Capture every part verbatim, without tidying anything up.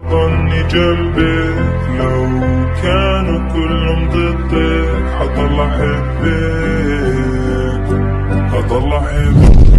ضلني جنبك، لو كانوا كلهم ضدك حضل أحبك، حضل أحبك.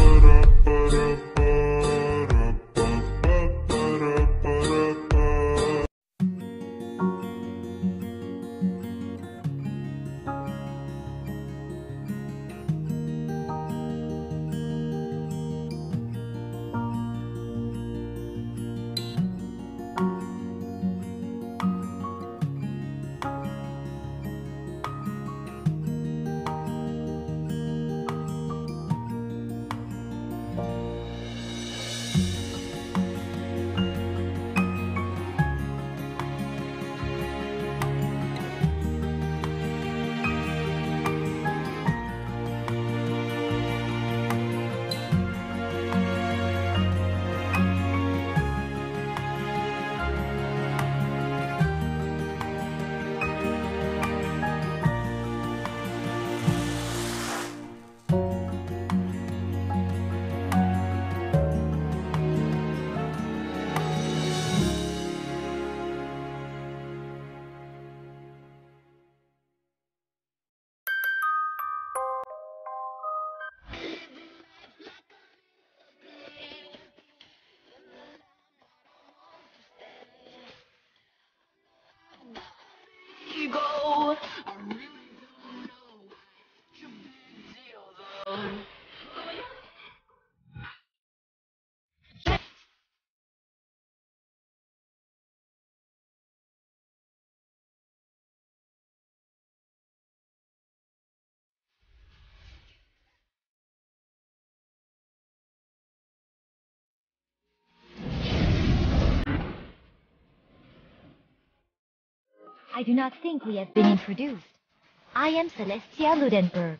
I do not think we have been introduced. I am Celestia Ludenberg.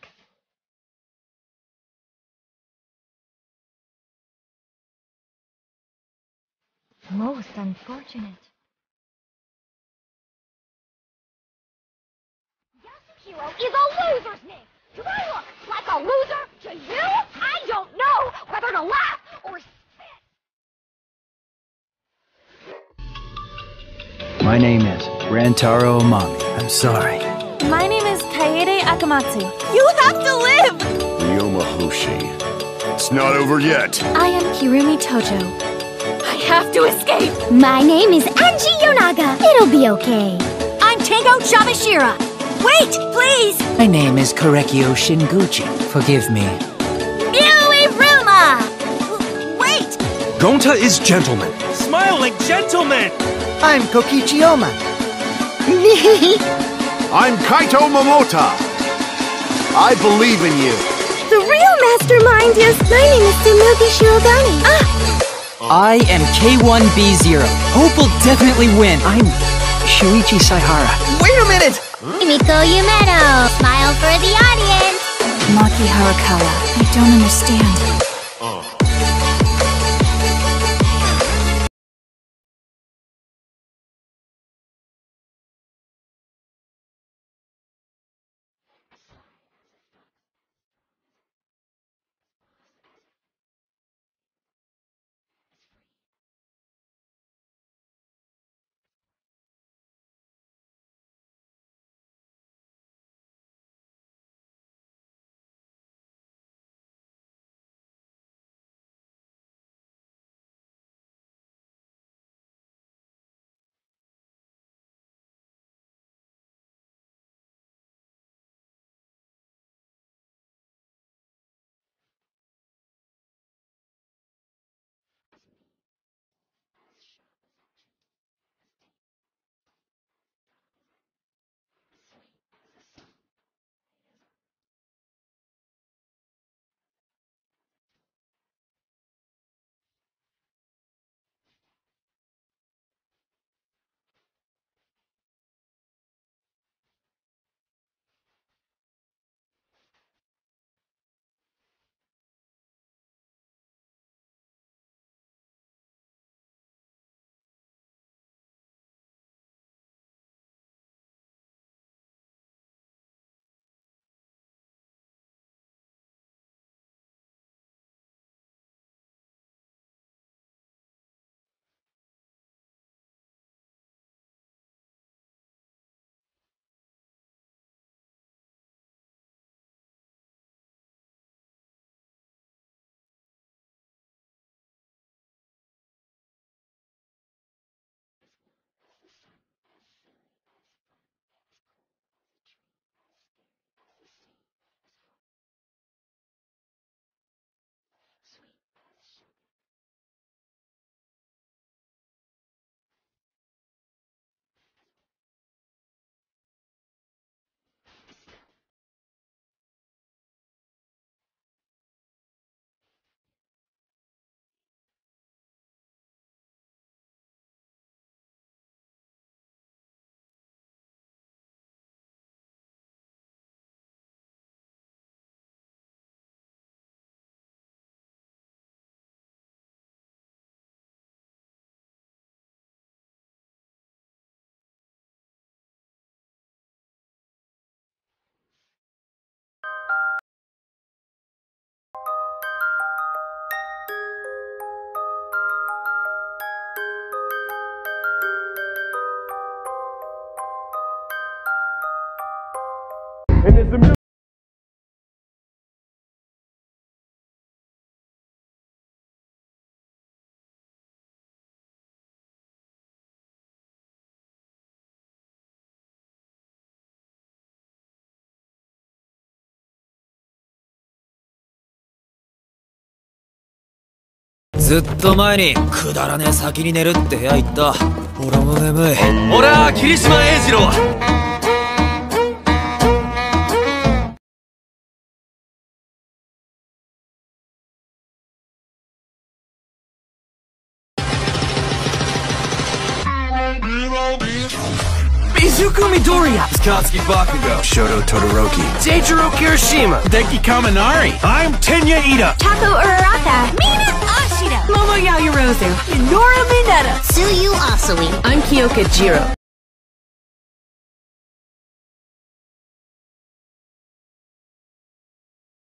Most unfortunate. Yasuhiro is a loser's name. Do I look like a loser to you? I don't know whether to laugh or spit. My name is Rantaro Amami. I'm sorry. My name is Kaede Akamatsu. You have to live! Ryoma Hoshi. It's not over yet. I am Kirumi Tojo. I have to escape! My name is Anji Yonaga. It'll be okay. I'm Tango Shabashira. Wait, please! My name is Korekio Shinguchi. Forgive me. Ryuiruma! Wait! Gonta is gentleman. Smile like gentlemen! I'm Kokichiyoma. I'm Kaito Momota. I believe in you. The real mastermind is... My name is Tsunuki Shirogane. Ah! I am K one B zero. Hope will definitely win. I'm Shuichi Saihara. Wait a minute! Miko Yumeto. Smile for the audience. Maki Harakawa. I don't understand. And there's a million. ずっと前にくだらねえ先に寝るって部屋行った。俺も眠い。 俺は霧島英二郎。 Izuku Midoriya, Satsuki Bakugo, Shoto Todoroki, Seijiro Kirishima, Denki Kaminari. I'm Tenya Ida. Taco Uraraka. Mina Ashida. Momo Yaoyorozu. Minoru Mineta. Tsuyu Asui. I'm Kyoka Jiro.